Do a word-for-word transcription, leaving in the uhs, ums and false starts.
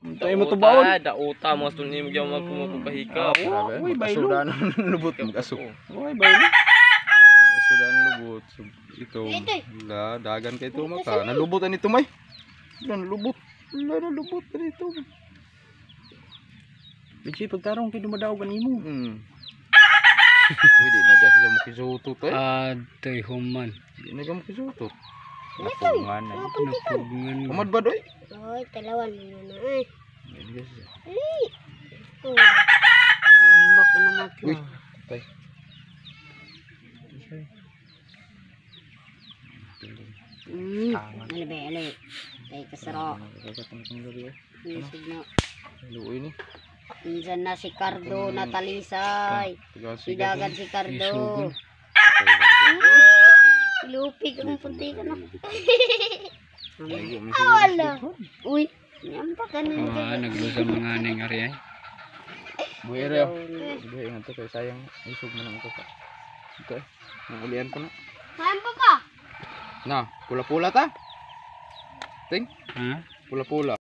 Tayo mo tubaon. Dauta mo sul ni mo magpapahika. Uy, baylo. Sudan lubot mag-aso. Uy, baylo. Sudan lubot. Ito. La dagan kay to maka. Nalubot ani to may. Wala nalubot. Wala nalubot dito. Bici pagtarong kay dumadaog kanimo. Hmm. Uy, di na gasi sa mo kisutot eh. Aday human. Di na gam kisutot. Napungan na. Napugngan. Kamad ba doy? Oy, talawan mo na eh. Di gasi. Oh. Lambak na naman ko. Uy, tay. Hmm. Ano ba ali? Tay kasaro. Isig na. Luoy ni. Minsan na si Cardo natalisay. Sidagan si Cardo. Lupig ang punti ka na. Wala. Uy, nyampak ka na. Ah, naglusa mga aning ari ay. Buero. Buhay nga to kay sayang isog mo nang ito pa. Okay. Nangulian ko na. Saan pa ka? Na, pula-pula ta. Ting, Ha? pula-pula.